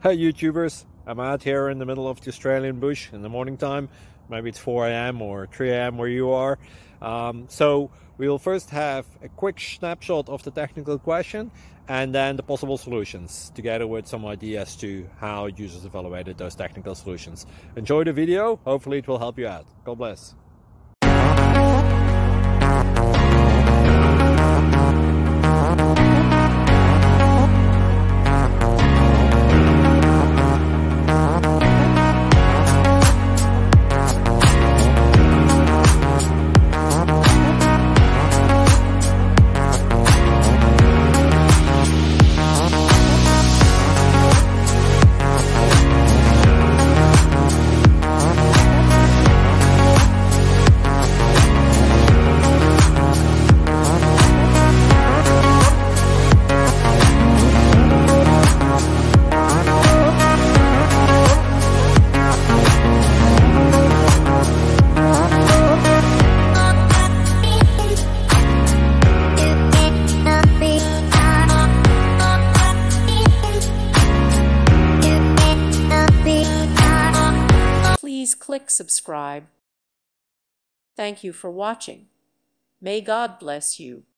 Hey YouTubers, I'm out here in the middle of the Australian bush in the morning time. Maybe it's 4 a.m. or 3 a.m. where you are. So we'll first have a quick snapshot of the technical question and then the possible solutions, together with some ideas to how users evaluated those technical solutions. Enjoy the video, hopefully it will help you out. God bless. Please click subscribe. Thank you for watching. May God bless you.